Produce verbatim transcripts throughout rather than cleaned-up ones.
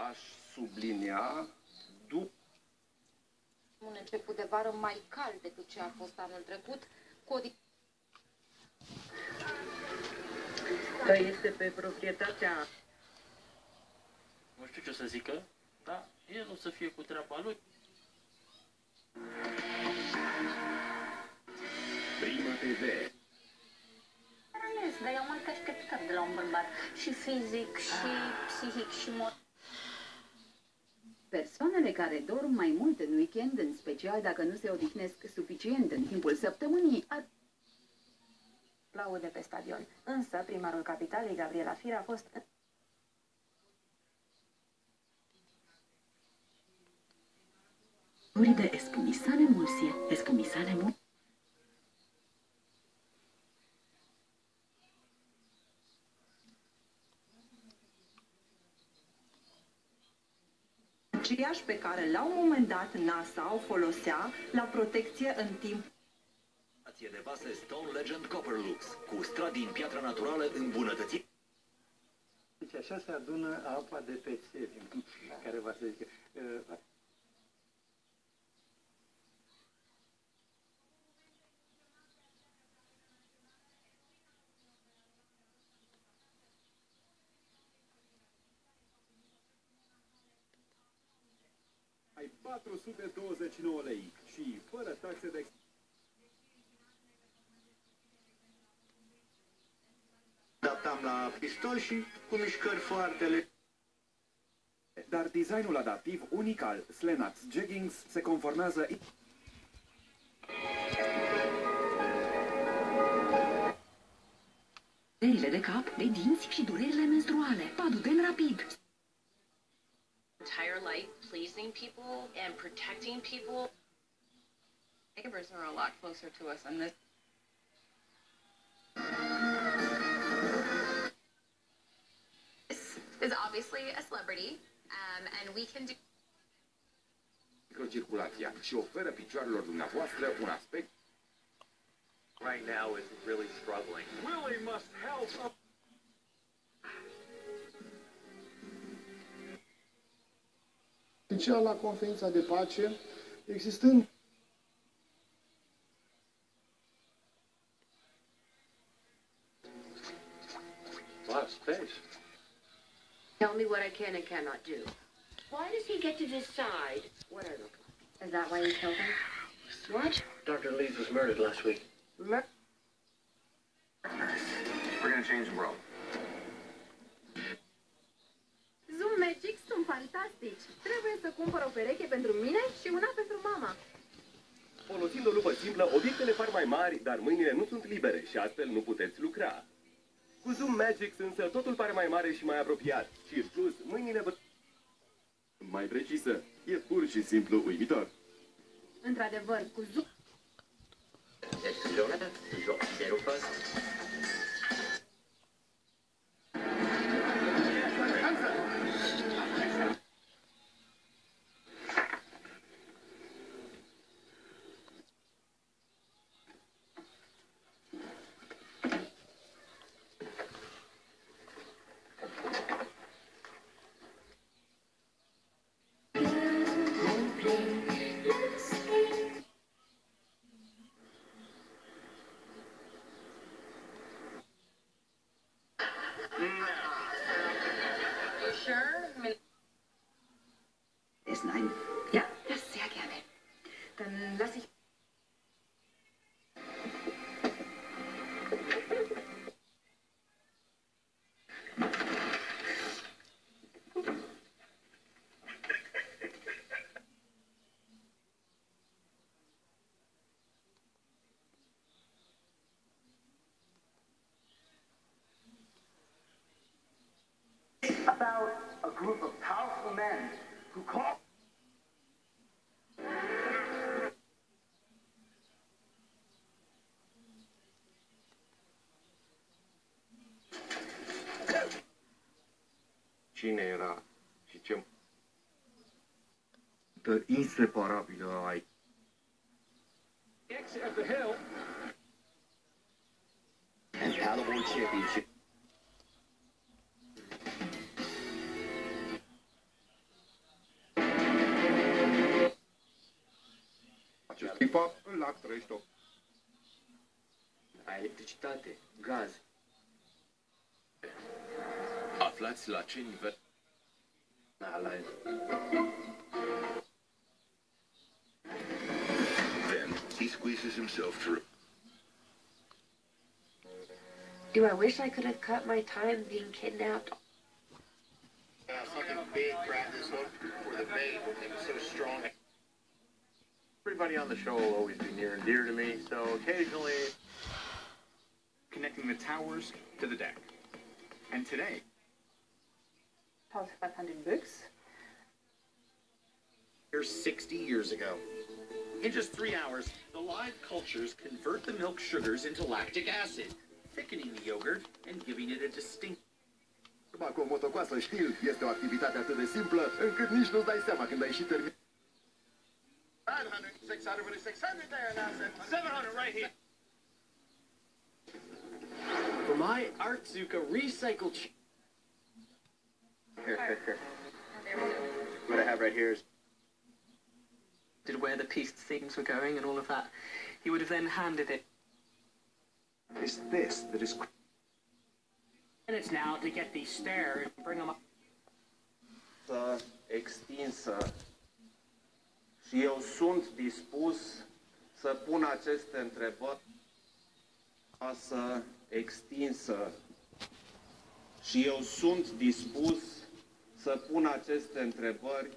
aș sublinia după un început de vară mai cald decât ce a fost anul trecut, cu o că este pe proprietatea. Nu știu ce o să zică, dar el o să fie cu treaba lui. Prima T V. Dar eu mult așteptăm de la un bărbat, și fizic, și psihic, și moral. Persoanele care dorm mai mult în weekend, în special dacă nu se odihnesc suficient în timpul săptămânii, ar... Aplaude pe stadion. Însă, primarul capitalei, Gabriela Fier, a fost... de espumisane emulsie, espumisane emulsie. Aceiași pe care la un moment dat NASA o folosea la protecție în timp. De vase Stone Legend Copperlux, cu strat din piatră naturală îmbunătățit. Deci așa se adună apa de pe țevi, care va să zică... Uh, ai patru sute douăzeci și nouă lei și fără taxe de... Adaptam la pistol și cu mișcări foarte lente. Dar designul adaptiv unic al Slenax Jeggings se conformează... Durerile de cap, de dinți și durerile menstruale. Paduden rapid. Entire life pleasing people and protecting people. Neighbors are a lot closer to us than this. Is obviously a celebrity, um, and we can do microcirculația și oferă picioarelor dumneavoastră un aspect. Right now is really struggling. Willie must help. Special la conferința de pace, existând A lot of space. Tell me what I can and cannot do. Why does he get to decide what I look like? Is that why you killed him? What? Doctor Leeds was murdered last week. Mur We're gonna change the world. Zoom Magic sunt fantastici. Trebuie să cumpăr o pereche pentru mine și una pentru mama. Folosind o lupă simplă, obiectele par mai mari, dar mâinile nu sunt libere și astfel nu puteți lucra. Cu Zoom Magic însă totul pare mai mare și mai apropiat. Și în plus, mâinile vă... Mai precisă, e pur și simplu uimitor. Într-adevăr, cu Zoom... Ist nein. Ja, das sehr gerne. Dann lasse ich... About a group of powerful men who call... Cine era și ce... inseparabilă ai... At the hill. And Paddleboard Championship. Acest tipap îl lac trăiește o... Electricitate, gaz. Aflați la ce nivel? Then he squeezes himself through. Do I wish I could have cut my time being kidnapped? Uh, something big grabbed this hook for the bait. It was so strong. Everybody on the show will always be near and dear to me, so occasionally connecting the towers to the deck. And today, five hundred books. Here's sixty years ago. In just three hours, the live cultures convert the milk sugars into lactic acid, thickening the yogurt and giving it a distinct... Cu o motocoasă, știu, este o activitate atât de simplă, încât nici nu-ți dai seama când ai și terminat. nine hundred, six hundred, six hundred there now, seven hundred right here. For my Artzuka recycled... Here, here, here. What I have right here is where the piece themes were going and all of that. He would have then handed it. It's this that is... Minutes now to get these stairs and bring them up. Să extinsă. Și eu sunt dispus să pun aceste întrebări să extinsă. Și eu sunt dispus să pun aceste întrebări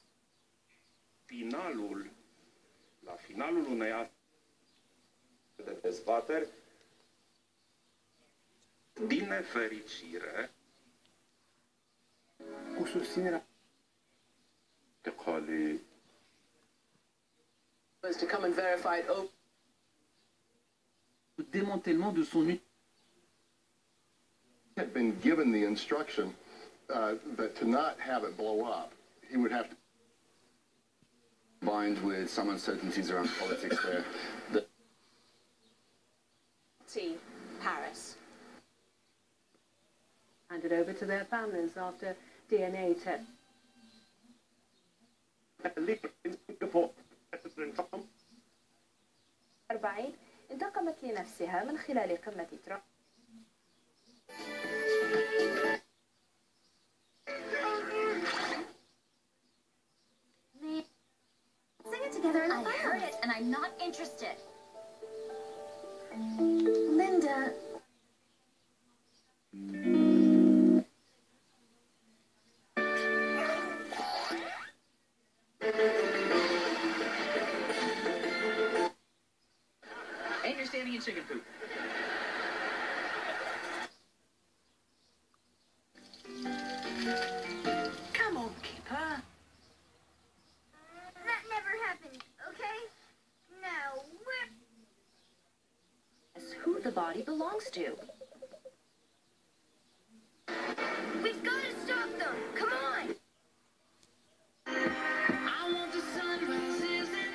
finalul, la finalul unei astfel de dezbateri. Din nefericire, cu susținerea de cali was to come and verify it open. Démantèlement de son had been given the instruction uh, that to not have it blow up, he would have to combined with some uncertainties around politics there. The Paris. Handed over to their families after D N A test. أربعين انتقمت لنفسها من خلال قمة ترامب. Sing it together in the I heard it and I'm not interested. Linda. And you're standing in chicken poop. Come on, Kipper. That never happened, okay? Now, where... That's who the body belongs to. We've got to stop them. Come on. I want the sunrises and...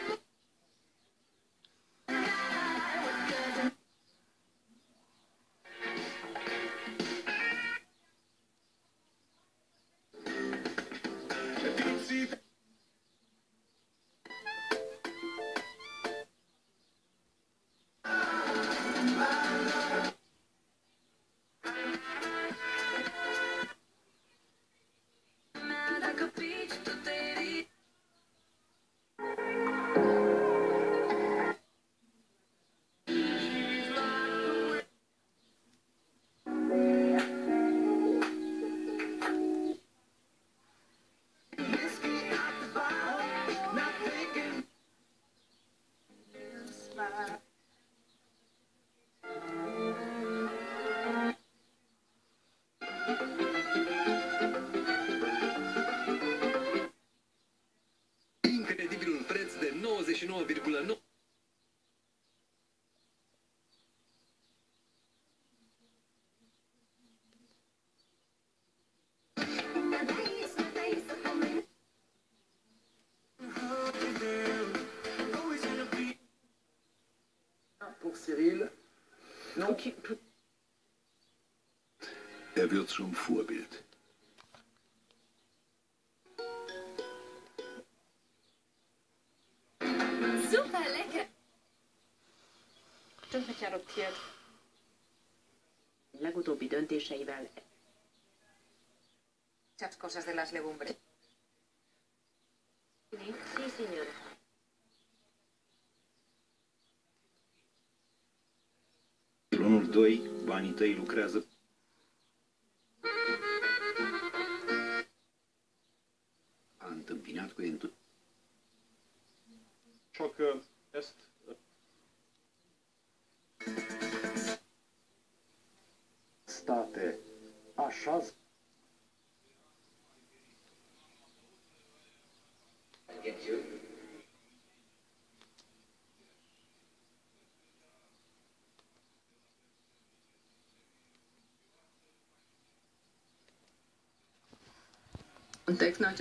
Incredibilul preț de nouăzeci și nouă virgulă nouă. Pour Cyril. Non. Er wird zum Vorbild. Super, făcea ruptier. Legutóbbi döntéseivel. Muchas cosas de las legumbres. Sí, señora. Pilonul doi, banii tăi lucrează. A întâmpinat cu entuziasm. Csak ezt State, așa Un text